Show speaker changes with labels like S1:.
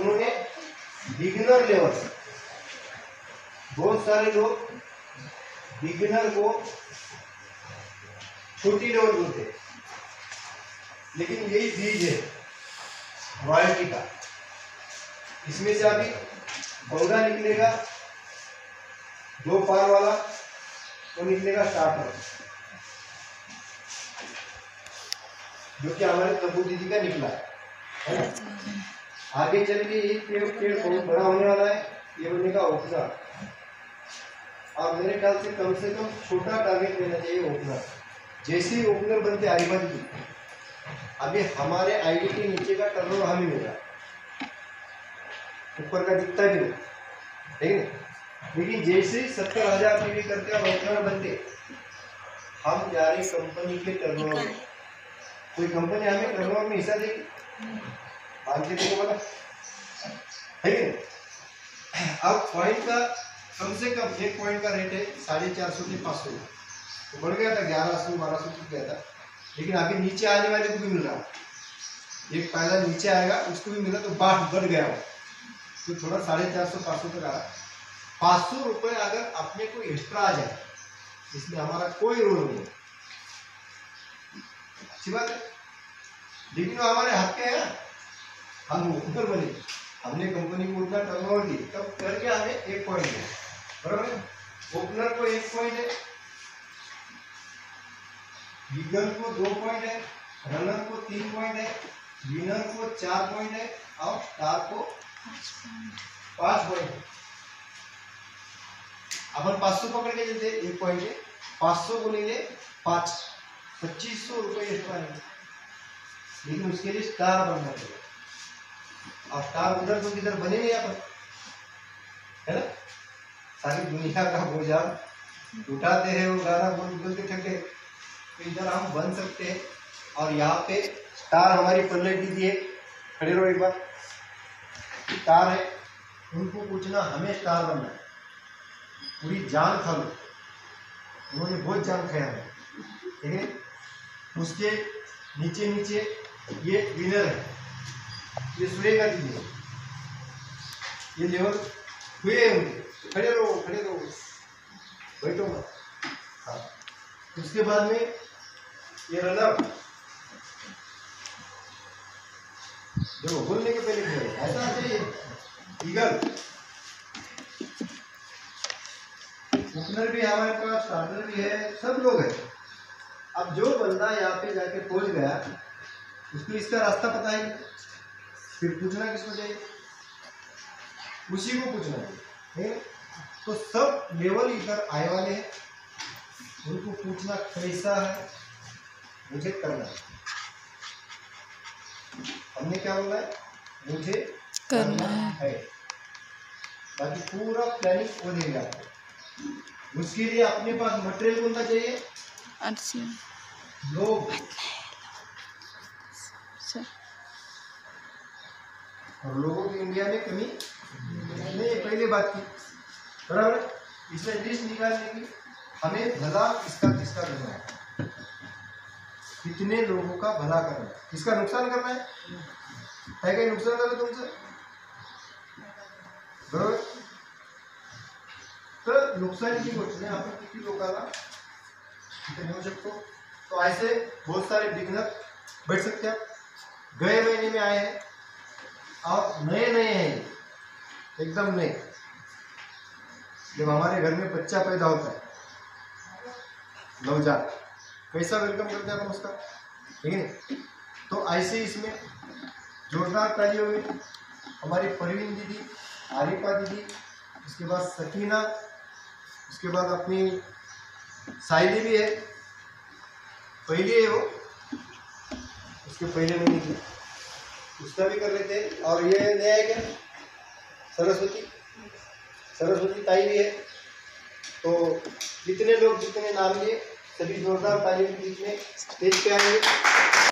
S1: उन्होंने beginner level, बहुत सारे लोग बिगिनर को छोटी लेवल बोलते हैं, लेकिन यही बीज है रॉयल्टी का। इसमें से अभी पौधा निकलेगा, 2 पार वाला, तो निकलेगा स्टार्टर, जो कि हमारे तब्बू दीदी का निकला है ना। आगे चल के ये पेड़ बहुत बड़ा होने वाला है, ये बनेगा ओपनर। और मेरे ख्याल से कम छोटा टारगेट लेना चाहिए ओपनर। जैसे ही ओपनर बनते आईबन की, अभी हमारे आईडी के नीचे का टर्नओवर हमें मिला, ऊपर का दिखता भी नहीं, ठीक है। लेकिन जैसे ही 70,000 पीवी करके और ओपनर बनते, हम जा रहे कंपनी के टर्नओवर में। कोई कंपनी हमें टर्नओवर में हिस्सा देगी? मानते थे बोला है कि नहीं। अब पॉइंट का कम से कम एक पॉइंट का रेट है 450 से 500, तो बढ़ गया था 1100 1200 तक गया था। लेकिन आगे नीचे आने वाले को भी मिल रहा, एक पहला नीचे आएगा उसको भी मिला, तो बढ़ गया हो, तो थोड़ा 450 500 तक आ रहा। 500 रुपये अगर अपने को एक्स्ट्रा आ जाए, इसमें हमारा कोई रोल नहीं, अच्छी बात है। लेकिन वो हमारे हाथ के है, हम ऊपर बने, हमने कंपनी को उतना टर्नओवर दी, तब करके हमें 1 पॉइंट है, बराबर है। ओपनर को 1 पॉइंट है, बिगनर को 2 पॉइंट है, रनर को 3 पॉइंट है, विनर को 4 पॉइंट है, और स्टार को 5 पॉइंट है। अपन 500 पकड़ के चलते, 1 पॉइंट है, 500 बोलेंगे 5, 2500 रुपये एक्स्ट्रा है। लेकिन उसके लिए स्टार बनना चाहिए, और स्टार उधर तो किधर बने नहीं अपन, है ना। सारी दुनिया का बोझा उठाते हैं, वो गाना बोलते थके, तो इधर हम बन सकते हैं। और यहाँ पे स्टार हमारी पल्ले दीदी है, खड़े रहो एक बार, स्टार है, उनको पूछना हमें स्टार बनना है, पूरी जान खा लो, उन्होंने बहुत जान खाया है, ठीक है। उसके नीचे नीचे ये विनर है, ये सूर्य का दीदी है, ये लेवल हुए हैं उनके, खड़े रहो बैठो मत। हाँ, उसके बाद में ये रनर, देखो बोलने के पहले ऐसा चाहिए, ईगल, ओपनर भी हमारे पास, स्टार्टर भी है, सब लोग हैं। अब जो बंदा यहाँ पे जाके पहुंच गया, उसको इसका रास्ता पता है, फिर पूछना किसको चाहिए? उसी को पूछना है। तो सब लेवल इधर आए वाले हैं, उनको पूछना कैसा है, मुझे करना है। हमने क्या बोला है? मुझे करना है। बाकी पूरा प्लानिंग हो देंगे आपको। उसके लिए अपने पास मटेरियल कौन सा चाहिए? लोग, और लोगों की इंडिया में कमी नहीं, पहले बात की, बराबर। इसमें लिस्ट निकालने की, हमें भला किसका किसका करना है, कितने लोगों का भला करना है, किसका नुकसान करना है कहीं नुकसान करो तुमसे, बरोबर। तर नुकसान की गोष्ट नाही, आपण किती लोकांना इथे नेऊ शकतो। तो ऐसे बहुत सारे बिगनर बैठ सकते हैं, गए महीने में आए हैं और नए हैं, एकदम नए। जब हमारे घर में बच्चा पैदा होता है, नवजात, कैसा वेलकम करते हैं अपन उसका, ठीक है। तो ऐसे इसमें जोरदार तालियों में हमारी परवीन दीदी, आरिफा दीदी, उसके बाद सकीना, उसके बाद अपनी साइली भी है, पहले है वो, उसके पहले महीने की, उसका भी कर लेते हैं। और ये नया है क्या, सरस्वती ताई भी है। तो जितने लोग जितने नाम लिए, सभी जोरदार तालियों के बीच में स्टेज पे आएंगे।